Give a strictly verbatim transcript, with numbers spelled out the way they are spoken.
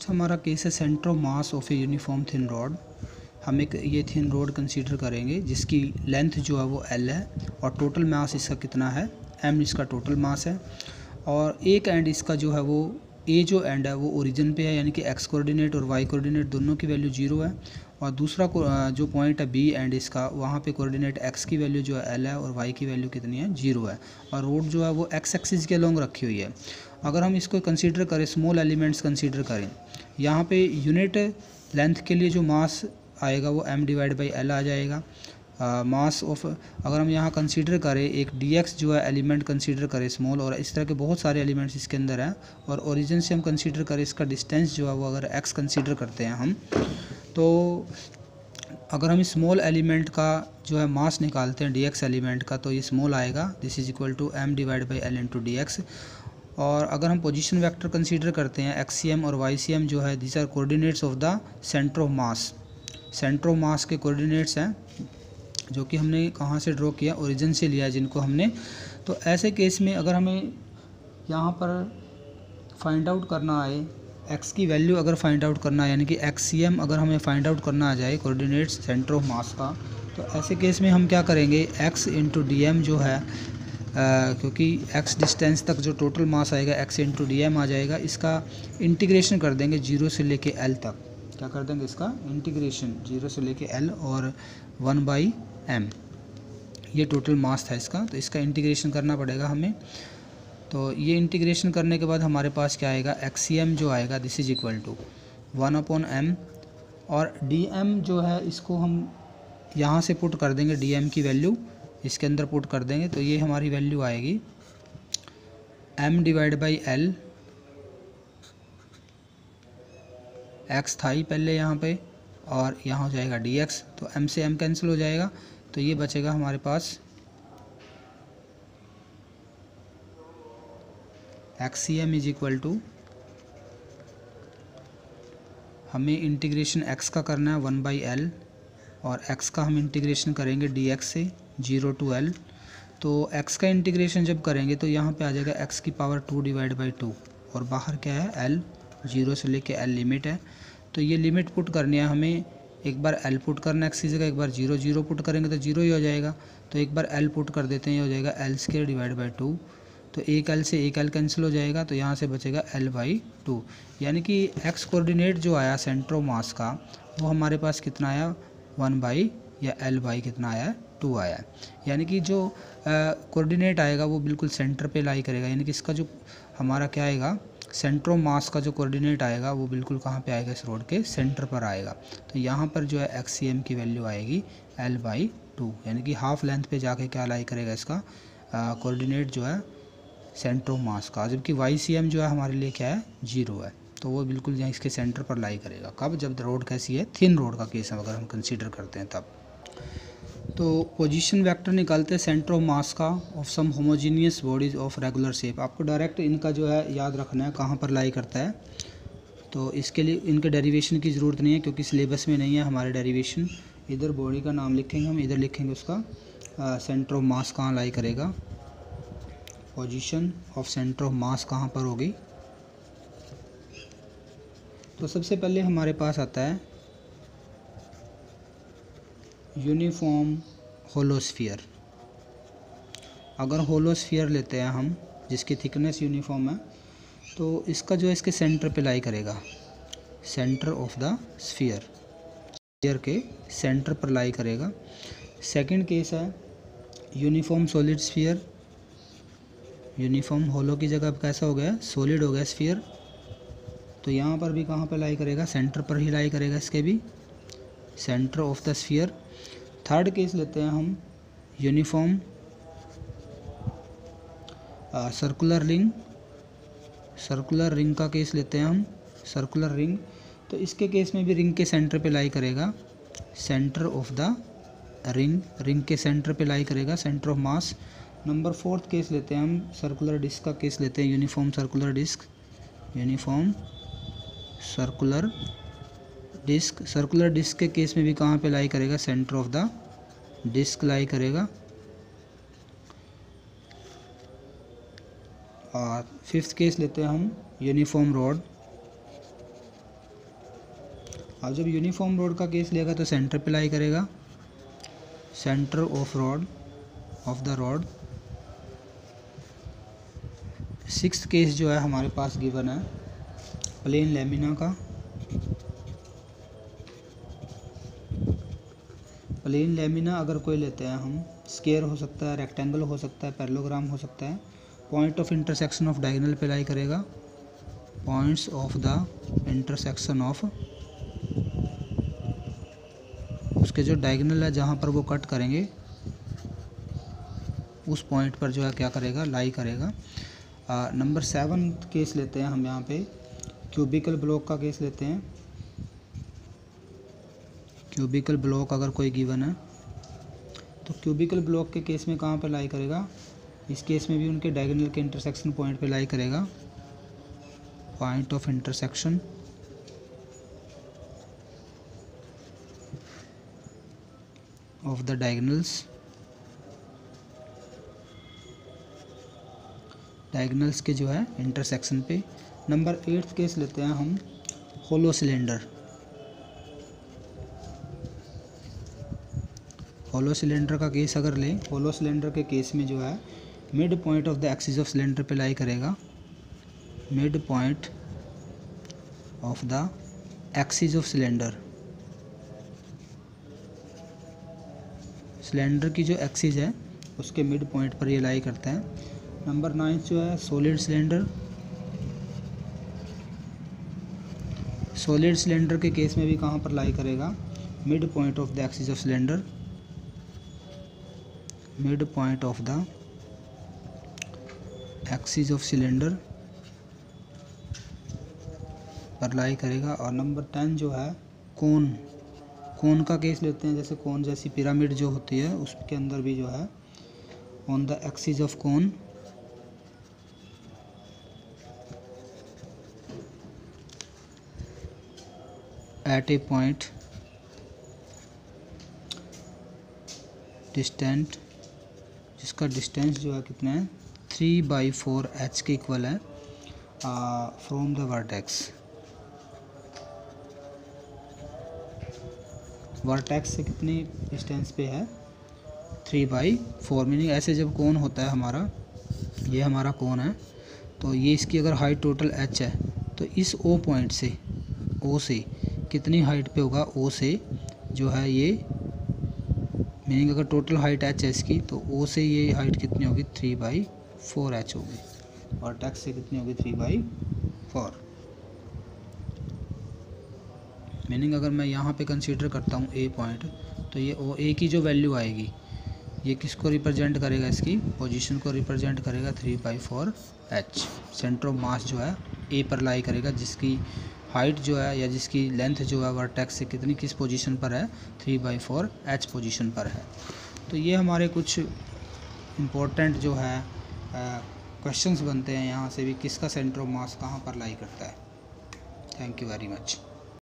हमारा केस है centre of mass of a uniform thin rod. हम एक ये थिन रॉड कंसीडर करेंगे जिसकी लेंथ जो है वो एल है और टोटल मास इसका कितना है, एम इसका टोटल मास है। और एक एंड इसका जो है वो ए जो एंड है वो ओरिजिन पे है, यानी कि एक्स कोऑर्डिनेट और वाई कोऑर्डिनेट दोनों की वैल्यू जीरो है। और दूसरा जो पॉइंट है बी एंड इसका, वहाँ पे कोऑर्डिनेट एक्स की वैल्यू जो है एल है और वाई की वैल्यू कितनी है, जीरो है। और रोड जो है वो एक्स एक्सिस के अलोंग रखी हुई है। अगर हम इसको कंसीडर करें, स्मॉल एलिमेंट्स कंसीडर करें, यहाँ पे यूनिट लेंथ के लिए जो मास आएगा वो एम डिवाइड बाई एल आ जाएगा। मास ऑफ अगर हम यहाँ कंसीडर करें एक डी एक्स जो है एलिमेंट कंसीडर करें स्मॉल, और इस तरह के बहुत सारे एलिमेंट्स इसके अंदर हैं। और ओरिजिन से हम कंसीडर करें इसका डिस्टेंस जो है वो अगर एक्स कंसीडर करते हैं हम, तो अगर हम स्मॉल एलिमेंट का जो है मास निकालते हैं डी एक्स एलिमेंट का, तो ये स्मॉल आएगा, this is equal to m divide by l into d x. और अगर हम पोजीशन वेक्टर कंसीडर करते हैं एक्स सी एम और वाई सी एम जो है, this are coordinates of the centre of mass. Centre of mass के coordinates हैं जो कि हमने कहाँ से ड्रॉ किया, ओरिजिन से लिया जिनको हमने। तो ऐसे केस में अगर हमें यहाँ पर फाइंड आउट करना आए एक्स की वैल्यू, अगर फाइंड आउट करना है, यानी कि एक्स सी एम अगर हमें फाइंड आउट करना आ जाए कोऑर्डिनेट्स सेंटर ऑफ मास का, तो ऐसे केस में हम क्या करेंगे, एक्स इंटू डी एम जो है, आ, क्योंकि एक्स डिस्टेंस तक जो टोटल मास आएगा एक्स इंटू डी एम आ जाएगा, इसका इंटीग्रेशन कर देंगे जीरो से लेके एल तक। क्या कर देंगे, इसका इंटीग्रेशन जीरो से लेके एल और वन बाई एम, ये टोटल मास था इसका, तो इसका इंटीग्रेशन करना पड़ेगा हमें। तो ये इंटीग्रेशन करने के बाद हमारे पास क्या आएगा, एक्स सी एम जो आएगा, this is equal to one upon m. और डी एम जो है इसको हम यहाँ से पुट कर देंगे, डी एम की वैल्यू इसके अंदर पुट कर देंगे, तो ये हमारी वैल्यू आएगी m divide by l, x था ही पहले यहाँ पे, और यहाँ हो जाएगा डी एक्स, तो एम से एम कैंसिल हो जाएगा, तो ये बचेगा हमारे पास x c m is equal to, हमें इंटीग्रेशन एक्स का करना है वन बाई एल, और एक्स का हम इंटीग्रेशन करेंगे डी एक्स से जीरो टू एल। तो एक्स का इंटीग्रेशन जब करेंगे तो यहाँ पे आ जाएगा एक्स की power two divide by two, और बाहर क्या है एल, जीरो से लेके एल लिमिट है। तो ये लिमिट पुट करनी है हमें, एक बार एल पुट करना है एक्स की जगह, एक बार जीरो, जीरो पुट करेंगे तो जीरो ही हो जाएगा, तो एक बार एल पुट कर देते हैं, ये हो जाएगा l square divide by two, तो एक एल से एक एल कैंसिल हो जाएगा, तो यहाँ से बचेगा एल बाई टू। यानी कि एक्स कोऑर्डिनेट जो आया सेंटर ऑफ मास का, वो हमारे पास कितना आया, वन बाई या एल बाई कितना आया, टू आया। यानी कि जो कोऑर्डिनेट आएगा वो बिल्कुल सेंटर पे लाई करेगा, यानी कि इसका जो हमारा क्या आएगा, सेंटर ऑफ मास का जो कोऑर्डिनेट आएगा वो बिल्कुल कहाँ पे आएगा, इस रोड के सेंटर पर आएगा। तो यहाँ पर जो है एक्स सी एम की वैल्यू आएगी एल बाई टू, यानी कि हाफ लेंथ पे जाके क्या लाई करेगा इसका कोऑर्डिनेट जो है सेंटर ऑफ मास का। जबकि वाई सी एम जो है हमारे लिए क्या है, जीरो है, तो वो बिल्कुल यहाँ इसके सेंटर पर लाई करेगा। कब, जब रोड कैसी है, थिन रोड का केस है अगर हम कंसीडर करते हैं तब। तो पोजीशन वेक्टर निकालते हैं सेंटर ऑफ मास का of some homogeneous bodies of regular shape. आपको डायरेक्ट इनका जो है याद रखना है कहाँ पर लाई करता है, तो इसके लिए इनके डेरिवेशन की ज़रूरत नहीं है क्योंकि सिलेबस में नहीं है हमारे डेरिवेशन। इधर बॉडी का नाम लिखेंगे हम, इधर लिखेंगे उसका सेंटर ऑफ मास कहाँ लाई करेगा, position of centre of mass कहाँ पर होगी। तो सबसे पहले हमारे पास आता है यूनिफॉर्म होलोस्फीयर। अगर होलोस्फीयर लेते हैं हम जिसकी थिकनेस यूनिफॉर्म है, तो इसका जो है इसके सेंटर पे लाई करेगा, centre of the sphere, sphere के सेंटर पर लाई करेगा। सेकंड केस है uniform solid sphere. Uniform hollow की जगह कैसा हो गया, सॉलिड हो गया स्फीयर, तो यहाँ पर भी कहाँ पर लाई करेगा, सेंटर पर ही लाई करेगा, इसके भी centre of the sphere. Third case लेते हैं हम uniform circular ring. Circular ring का केस लेते हैं हम, सर्कुलर रिंग, तो इसके केस में भी रिंग के सेंटर पे लाई करेगा, centre of the ring, ring के सेंटर पे लाई करेगा, centre of mass. Number fourth case लेते हैं हम, सर्कुलर डिस्क का केस लेते हैं, uniform circular disc, uniform circular disc. Circular disc के केस में भी कहाँ पे लाई करेगा, centre of the disc lie करेगा। और फिफ्थ केस लेते हैं हम यूनिफॉर्म रॉड। अब जब यूनिफॉर्म रोड का केस लेगा तो सेंटर पे लाई करेगा, centre of rod of the rod. Sixth case जो है हमारे पास गिवन है प्लेन लैमिना का। प्लेन लैमिना अगर कोई लेते हैं हम, स्क्वायर हो सकता है, रेक्टेंगल हो सकता है, पैरेललोग्राम हो सकता है। Point of intersection of diagonal पे लाई करेगा, points of the intersection of, उसके जो डायगोनल है जहाँ पर वो कट करेंगे उस पॉइंट पर जो है क्या करेगा, लाई करेगा। नंबर सेवन केस लेते हैं हम यहाँ पे, क्यूबिकल ब्लॉक का केस लेते हैं। क्यूबिकल ब्लॉक अगर कोई गिवन है तो क्यूबिकल ब्लॉक के केस में कहाँ पे लाई करेगा, इस केस में भी उनके डायगोनल के इंटरसेक्शन पॉइंट पे लाई करेगा, point of intersection of the diagonals, diagonals के जो है इंटरसेक्शन पे। नंबर एट्थ केस लेते हैं हम, होलो सिलेंडर। होलो सिलेंडर का केस अगर लें, होलो सिलेंडर के केस में जो है mid point of the axis of cylinder पे लाई करेगा, mid point of the axis of cylinder. Cylinder की जो एक्सिस है उसके मिड पॉइंट पर ये लाई करता है। नंबर नाइन्थ जो है सॉलिड सिलेंडर। सॉलिड सिलेंडर के केस में भी कहाँ पर लाई करेगा, mid point of the axis of cylinder, mid point of the axis of cylinder पर लाई करेगा। और नंबर टेन जो है कोन। कोन का केस लेते हैं, जैसे कोन जैसी पिरामिड जो होती है उसके अंदर भी जो है on the axis of cone, at a point distant, जिसका डिस्टेंस जो है कितना है, थ्री बाई फोर एच के इक्वल है फ्रॉम द वर्टेक्स। वर्टेक्स से कितनी डिस्टेंस पे है, थ्री बाई फोर। मीनिंग ऐसे जब कोन होता है हमारा, ये हमारा कोन है, तो ये इसकी अगर हाइट टोटल एच है तो इस ओ पॉइंट से, ओ से कितनी हाइट पे होगा, ओ से जो है ये, मीनिंग अगर टोटल हाइट एच है इसकी तो ओ से ये हाइट कितनी होगी, थ्री बाई फोर एच होगी, और टैक्स से कितनी होगी, थ्री बाई फोर। मीनिंग अगर मैं यहाँ पे कंसीडर करता हूँ ए पॉइंट, तो ये ओ ए की जो वैल्यू आएगी ये किसको रिप्रेजेंट करेगा, इसकी पोजीशन को रिप्रेजेंट करेगा, three by four h. Centre of mass जो है ए पर लाई करेगा, जिसकी हाइट जो है या जिसकी लेंथ जो है वर्टेक्स से कितनी किस पोजीशन पर है, three by four h position पर है। तो ये हमारे कुछ इम्पोर्टेंट जो है क्वेश्चंस बनते हैं यहाँ से भी, किसका सेंटर ऑफ मास कहाँ पर लाई करता है। Thank you very much.